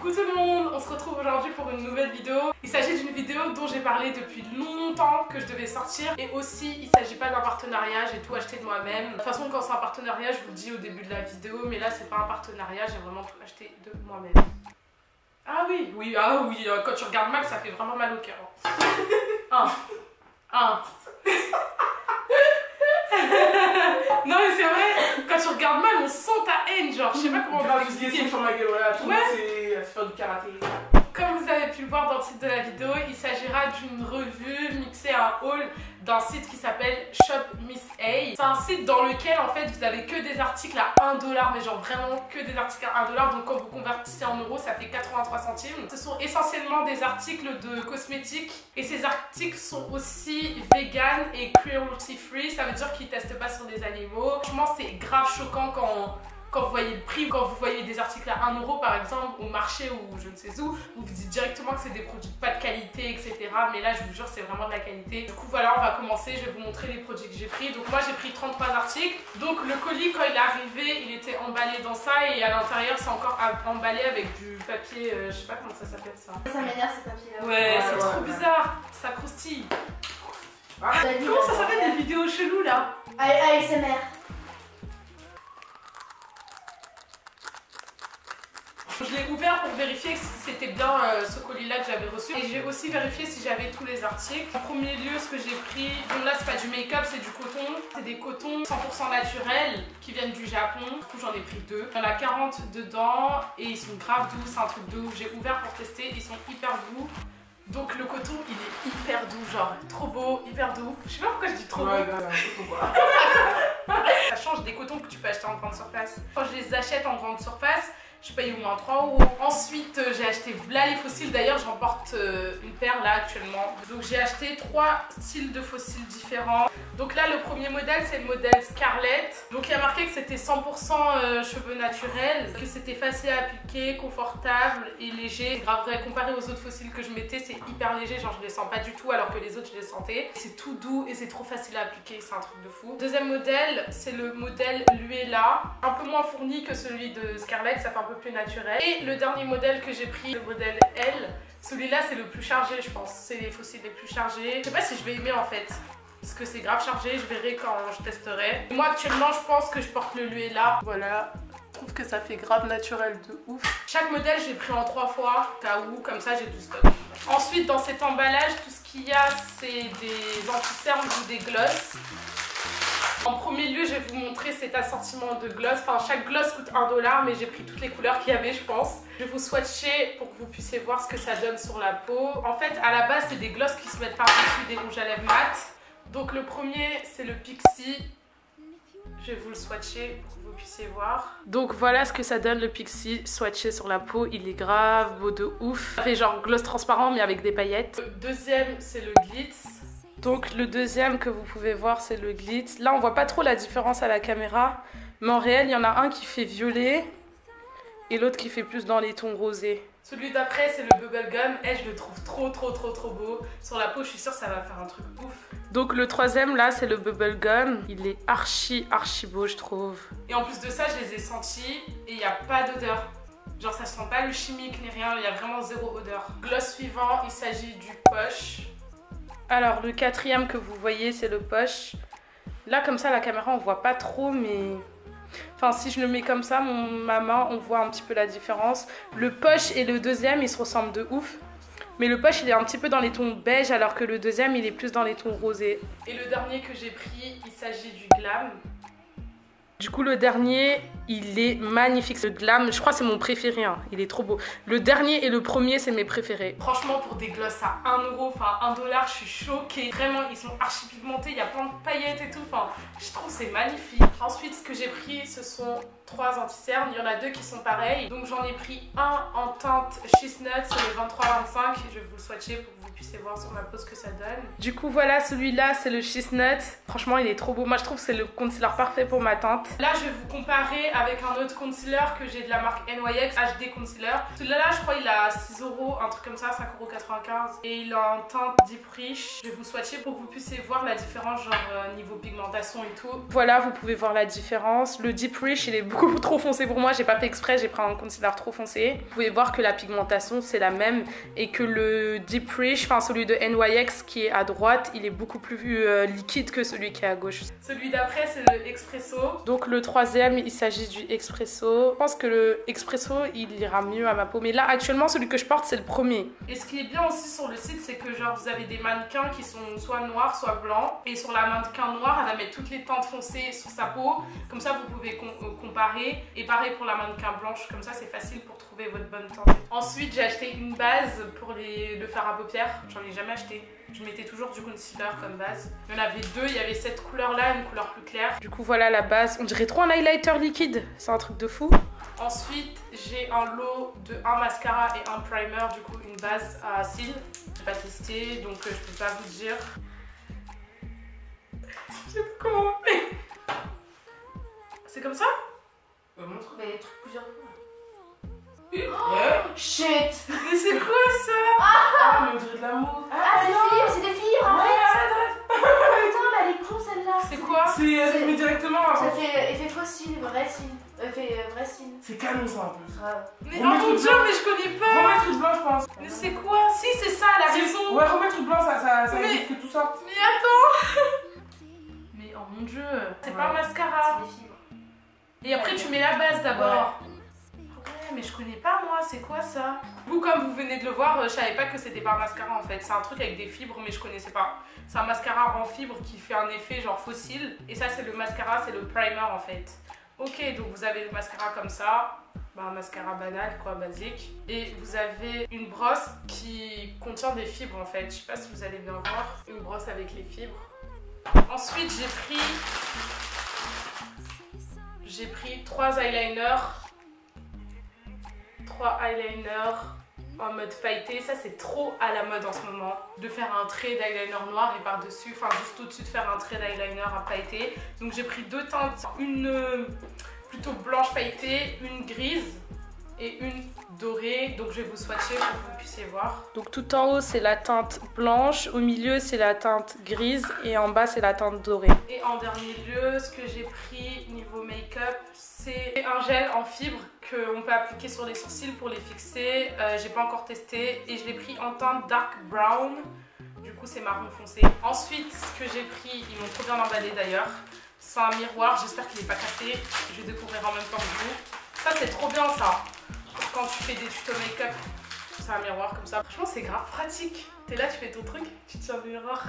Coucou tout le monde, on se retrouve aujourd'hui pour une nouvelle vidéo. Il s'agit d'une vidéo dont j'ai parlé depuis longtemps que je devais sortir. Et aussi, il s'agit pas d'un partenariat, j'ai tout acheté de moi-même. De toute façon, quand c'est un partenariat, je vous le dis au début de la vidéo. Mais là, c'est pas un partenariat, j'ai vraiment tout acheté de moi-même. Ah oui, quand tu regardes mal, ça fait vraiment mal au cœur. Non mais c'est vrai, quand tu regardes mal, on sent ta haine, genre, je sais pas comment on va l'expliquer. Sur ma gueule, voilà, tout le monde c'est faire du karaté. Comme vous avez pu le voir dans le titre de la vidéo, il s'agira d'une revue mixée à un haul d'un site qui s'appelle Shop Miss A. C'est un site dans lequel en fait vous avez que des articles à 1$, mais genre vraiment que des articles à 1$. Donc quand vous convertissez en euros, ça fait 83 centimes. Ce sont essentiellement des articles de cosmétiques et ces articles sont aussi vegan et cruelty free. Ça veut dire qu'ils testent pas sur des animaux. Franchement, c'est grave choquant quand vous voyez le prix, quand vous voyez des articles à 1€ par exemple au marché ou je ne sais où, vous vous dites directement que c'est des produits pas de qualité, etc. Mais là, je vous jure, c'est vraiment de la qualité. Du coup, voilà, on va commencer. Je vais vous montrer les produits que j'ai pris. Donc moi, j'ai pris 33 articles. Donc le colis, quand il est arrivé, il était emballé dans ça et à l'intérieur, c'est encore emballé avec du papier, je sais pas comment ça s'appelle ça. Ça m'énerve ce papier-là. Ouais, c'est trop bizarre. Ça croustille. Comment ça s'appelle les vidéos cheloues là? ASMR. Je l'ai ouvert pour vérifier si c'était bien ce colis-là que j'avais reçu. Et j'ai aussi vérifié si j'avais tous les articles. En premier lieu, ce que j'ai pris, donc là c'est pas du make-up, c'est du coton. C'est des cotons 100% naturels qui viennent du Japon. Du coup j'en ai pris 2. Il y en a 40 dedans et ils sont grave doux, c'est un truc de ouf. J'ai ouvert pour tester, ils sont hyper doux. Donc le coton il est hyper doux, genre trop beau, hyper doux. Je sais pas pourquoi je dis trop beau. Ça change des cotons que tu peux acheter en grande surface. Quand je les achète en grande surface, je paye au moins 3€. Ensuite, j'ai acheté là les fossiles. D'ailleurs, j'en porte une paire là actuellement. Donc, j'ai acheté 3 styles de fossiles différents. Donc là, le premier modèle, c'est le modèle Scarlett. Donc, il y a marqué que c'était 100% cheveux naturels, que c'était facile à appliquer, confortable et léger. C'est grave vrai. Comparé aux autres fossiles que je mettais, c'est hyper léger. Genre, je les sens pas du tout, alors que les autres, je les sentais. C'est tout doux et c'est trop facile à appliquer. C'est un truc de fou. Deuxième modèle, c'est le modèle Luella. Un peu moins fourni que celui de Scarlett. Ça fait un peu plus naturel. Et le dernier modèle que j'ai pris, le modèle L, celui-là c'est le plus chargé je pense, c'est les fossiles les plus chargés. Je sais pas si je vais aimer en fait, parce que c'est grave chargé, je verrai quand je testerai. Moi actuellement je pense que je porte le Luella. Voilà, je trouve que ça fait grave naturel de ouf. Chaque modèle j'ai pris en 3 fois, cas où, comme ça j'ai du stock. Ensuite dans cet emballage, tout ce qu'il y a c'est des anti-cernes ou des glosses. En premier lieu, je vais vous montrer cet assortiment de gloss. Enfin, chaque gloss coûte 1$, mais j'ai pris toutes les couleurs qu'il y avait, je pense. Je vais vous swatcher pour que vous puissiez voir ce que ça donne sur la peau. En fait, à la base, c'est des gloss qui se mettent par-dessus des rouges à lèvres mat. Donc, le premier, c'est le Pixi. Je vais vous le swatcher pour que vous puissiez voir. Donc, voilà ce que ça donne, le Pixi swatché sur la peau. Il est grave beau de ouf. Ça fait genre gloss transparent, mais avec des paillettes. Le deuxième, c'est le Glitz. Donc le deuxième que vous pouvez voir, c'est le Glitz. Là on voit pas trop la différence à la caméra, mais en réel il y en a un qui fait violet et l'autre qui fait plus dans les tons rosés. Celui d'après c'est le Bubblegum. Et je le trouve trop beau. Sur la peau je suis sûre que ça va faire un truc ouf. Donc le troisième là c'est le Bubblegum. Il est archi beau je trouve. Et en plus de ça je les ai sentis et il n'y a pas d'odeur. Genre ça sent pas le chimique ni rien, il y a vraiment zéro odeur. Gloss suivant, il s'agit du Posh. Alors le quatrième que vous voyez c'est le Posh. Là comme ça la caméra on voit pas trop, mais enfin si je le mets comme ça ma main on voit un petit peu la différence. Le Posh et le deuxième ils se ressemblent de ouf, mais le Posh il est un petit peu dans les tons beige alors que le deuxième il est plus dans les tons rosés. Et le dernier que j'ai pris il s'agit du Glam. Du coup le dernier il est magnifique, ce Glam, je crois que c'est mon préféré, hein. Il est trop beau. Le dernier et le premier c'est mes préférés. Franchement pour des gloss à 1€, enfin 1$, je suis choquée. Vraiment ils sont archi pigmentés, il y a plein de paillettes et tout, enfin je trouve c'est magnifique. Ensuite ce que j'ai pris ce sont 3 anti-cernes, il y en a 2 qui sont pareils. Donc j'en ai pris un en teinte Chestnut, c'est le 23-25. Je vais vous le swatcher pour que vous puissiez voir sur ma peau ce que ça donne. Du coup voilà, celui-là c'est le Chestnut. Franchement il est trop beau, moi je trouve que c'est le concealer parfait pour ma teinte. Là je vais vous comparer avec un autre concealer que j'ai de la marque NYX HD Concealer. Celui-là, je crois, il a 6 €, un truc comme ça, 5,95 €. Et il a un teint Deep Rich. Je vais vous swatcher pour que vous puissiez voir la différence, genre niveau pigmentation et tout. Voilà, vous pouvez voir la différence. Le Deep Rich, il est beaucoup trop foncé pour moi. J'ai pas fait exprès, j'ai pris un concealer trop foncé. Vous pouvez voir que la pigmentation, c'est la même. Et que le Deep Rich, enfin celui de NYX qui est à droite, il est beaucoup plus liquide que celui qui est à gauche. Celui d'après, c'est le Expresso. Donc le troisième, il s'agit du Expresso. Je pense que le Expresso, il ira mieux à ma peau. Mais là, actuellement, celui que je porte, c'est le premier. Et ce qui est bien aussi sur le site, c'est que genre vous avez des mannequins qui sont soit noirs, soit blancs. Et sur la mannequin noire, elle va mettre toutes les teintes foncées sur sa peau. Comme ça, vous pouvez comparer. Et pareil pour la mannequin blanche. Comme ça, c'est facile pour trouver votre bonne teinte. Ensuite, j'ai acheté une base pour le fard à paupières. J'en ai jamais acheté. Je mettais toujours du concealer comme base. Il y en avait deux, il y avait cette couleur là, une couleur plus claire. Du coup voilà la base, on dirait trop un highlighter liquide, c'est un truc de fou. Ensuite j'ai un lot de un mascara et un primer, du coup une base à cils. J'ai pas testé donc je peux pas vous dire. Je sais pas comment on fait. C'est comme ça? Montre. Mais des trucs plusieurs fois. Ouais. Shit. Mais c'est quoi ça? Ah, mais on dirait de la mousse. Ah, c'est des fibres, arrête. Putain, mais elle est con celle-là. C'est quoi? C'est mais directement. Ça fait effet fossile, vrai signe. Vrai signe. C'est canon ça en plus. Grave. Mais oh mon dieu, mais je connais pas. Remets le truc blanc, je pense. Mais c'est quoi? Si, c'est ça, elle a raison. Ouais, remets le truc blanc, ça Mais- évite que tout sorte. Mais attends. Mais oh mon dieu, c'est pas un mascara. C'est des fibres. Et après tu mets la base d'abord. Ouais, mais je connais pas moi, c'est quoi ça? Vous, comme vous venez de le voir, je savais pas que c'était pas un mascara en fait. C'est un truc avec des fibres, mais je connaissais pas. C'est un mascara en fibres qui fait un effet genre fossile. Et ça, c'est le mascara, c'est le primer en fait. Ok, donc vous avez le mascara comme ça. Bah, un mascara banal quoi, basique. Et vous avez une brosse qui contient des fibres en fait. Je sais pas si vous allez bien voir. Une brosse avec les fibres. Ensuite, j'ai pris 3 eyeliners. 3 eyeliners en mode pailleté. Ça, c'est trop à la mode en ce moment. De faire un trait d'eyeliner noir et par-dessus, enfin juste au-dessus de faire un trait d'eyeliner à pailleté. Donc j'ai pris deux teintes. Une plutôt blanche pailletée, une grise et une dorée. Donc je vais vous swatcher pour que vous puissiez voir. Donc tout en haut, c'est la teinte blanche. Au milieu, c'est la teinte grise. Et en bas, c'est la teinte dorée. Et en dernier lieu, ce que j'ai pris niveau make-up, c'est un gel en fibre qu'on peut appliquer sur les sourcils pour les fixer. J'ai pas encore testé et je l'ai pris en teinte dark brown. Du coup, c'est marron foncé. Ensuite, ce que j'ai pris, ils m'ont trop bien emballé d'ailleurs. C'est un miroir, j'espère qu'il n'est pas cassé. Je vais découvrir en même temps que vous. Ça, c'est trop bien ça. Quand tu fais des tutos make-up, c'est un miroir comme ça. Franchement, c'est grave pratique. T'es là, tu fais ton truc, tu tiens le miroir.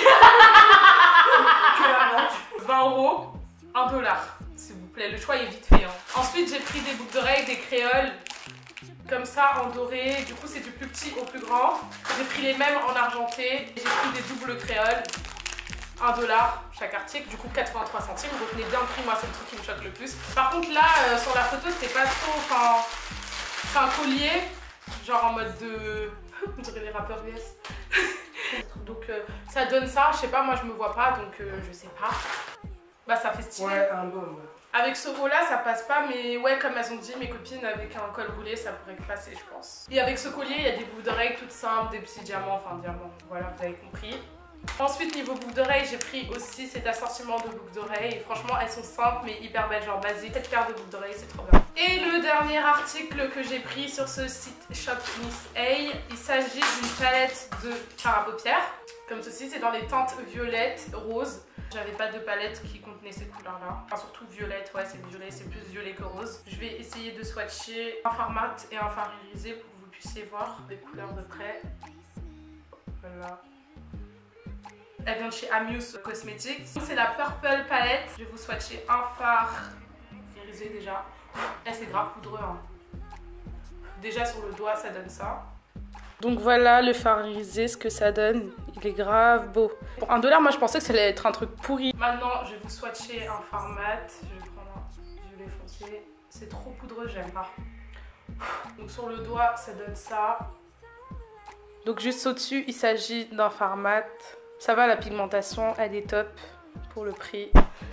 20 €, 1 $, s'il vous plaît. Le choix est vite fait. Hein. Ensuite, j'ai pris des boucles d'oreilles, des créoles, comme ça, en doré. Du coup, c'est du plus petit au plus grand. J'ai pris les mêmes en argenté. J'ai pris des doubles créoles. 1 $ chaque article, du coup 83 centimes. Retenez bien le prix, moi c'est le truc qui me choque le plus. Par contre là, sur la photo, c'était pas trop, enfin, c'est un collier, genre en mode de, on dirait les rappeurs US. Donc ça donne ça, je sais pas, moi je me vois pas, donc je sais pas. Bah ça fait stylé. Ouais, un bon. Avec ce haut là ça passe pas, mais ouais, comme elles ont dit mes copines, avec un col roulé ça pourrait passer je pense. Et avec ce collier il y a des boucles d'oreilles toutes simples, des petits diamants, enfin diamants, voilà vous avez compris. Ensuite niveau boucles d'oreilles j'ai pris aussi cet assortiment de boucles d'oreilles. Franchement elles sont simples mais hyper belles, genre basiques. Cette paire de boucles d'oreilles c'est trop bien. Et le dernier article que j'ai pris sur ce site Shop Miss A, il s'agit d'une palette de fard à paupières. Comme ceci, c'est dans les teintes violettes, roses. J'avais pas de palette qui contenait ces couleurs là. Enfin surtout violette, ouais c'est violet, c'est plus violet que rose. Je vais essayer de swatcher un fard mat et un fard irisé pour que vous puissiez voir les couleurs de près. Voilà. Elle vient de chez Amuse Cosmetics. C'est la Purple Palette. Je vais vous swatcher un fard irisé déjà. Là c'est grave poudreux. Hein. Déjà sur le doigt ça donne ça. Donc voilà le fard irisé, ce que ça donne. Il est grave beau. Pour 1 $, moi je pensais que ça allait être un truc pourri. Maintenant je vais vous swatcher un fard mat. Je vais prendre un violet foncé. C'est trop poudreux, j'aime pas. Donc sur le doigt ça donne ça. Donc juste au-dessus il s'agit d'un fard mat. Ça va, la pigmentation, elle est top pour le prix.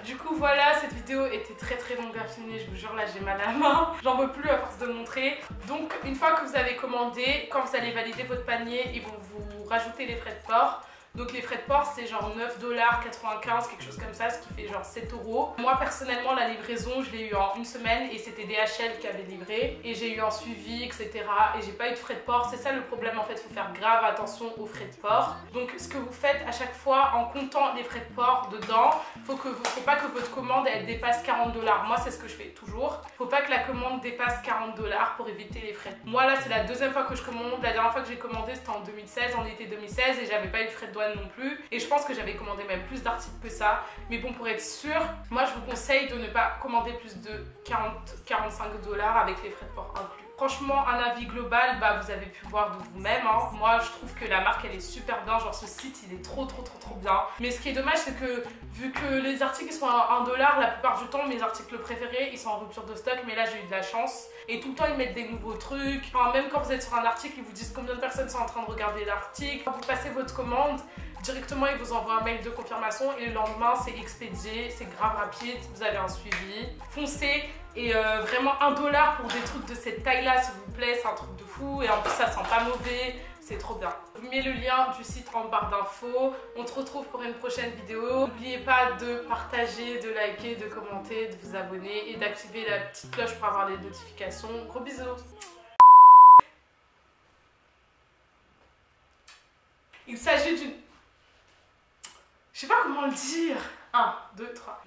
Du coup voilà, cette vidéo était très longue à filmer, je vous jure, là j'ai mal à la main, j'en veux plus à force de le montrer. Donc une fois que vous avez commandé, quand vous allez valider votre panier, ils vont vous rajouter les frais de port. Donc les frais de port c'est genre 9,95$, quelque chose comme ça, ce qui fait genre 7€. Moi personnellement la livraison je l'ai eu en une semaine et c'était DHL qui avait livré. Et j'ai eu un suivi etc. Et j'ai pas eu de frais de port, c'est ça le problème en fait, il faut faire grave attention aux frais de port. Donc ce que vous faites à chaque fois en comptant les frais de port dedans, faut pas que votre commande elle dépasse 40$. Moi c'est ce que je fais toujours. Faut pas que la commande dépasse 40$ pour éviter les frais. Moi là c'est la deuxième fois que je commande, la dernière fois que j'ai commandé c'était en 2016, en été 2016 et j'avais pas eu de frais de douane non plus, et je pense que j'avais commandé même plus d'articles que ça, mais bon, pour être sûr, moi je vous conseille de ne pas commander plus de 40-45$ avec les frais de port inclus. Franchement, un avis global, bah vous avez pu voir de vous-même, hein. Moi je trouve que la marque elle est super bien, genre ce site il est trop bien. Mais ce qui est dommage c'est que vu que les articles ils sont à 1$, la plupart du temps mes articles préférés ils sont en rupture de stock, mais là j'ai eu de la chance. Et tout le temps ils mettent des nouveaux trucs, enfin, même quand vous êtes sur un article ils vous disent combien de personnes sont en train de regarder l'article. Quand vous passez votre commande, directement ils vous envoient un mail de confirmation et le lendemain c'est expédié, c'est grave rapide, vous avez un suivi. Foncez. Et vraiment 1$ pour des trucs de cette taille là s'il vous plaît, c'est un truc de fou et en plus ça sent pas mauvais, c'est trop bien. Je vous mets le lien du site en barre d'infos, on se retrouve pour une prochaine vidéo. N'oubliez pas de partager, de liker, de commenter, de vous abonner et d'activer la petite cloche pour avoir les notifications. Gros bisous. Il s'agit d'une... Je sais pas comment le dire. 1, 2, 3.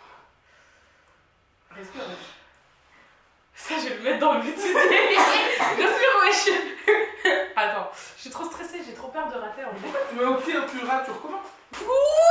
Respire. Ça, je vais le mettre dans le bêtisier. Respire, wesh. Attends, je suis trop stressée, j'ai trop peur de rater en fait. Mais au pire, tu rates, tu recommences. Ouh.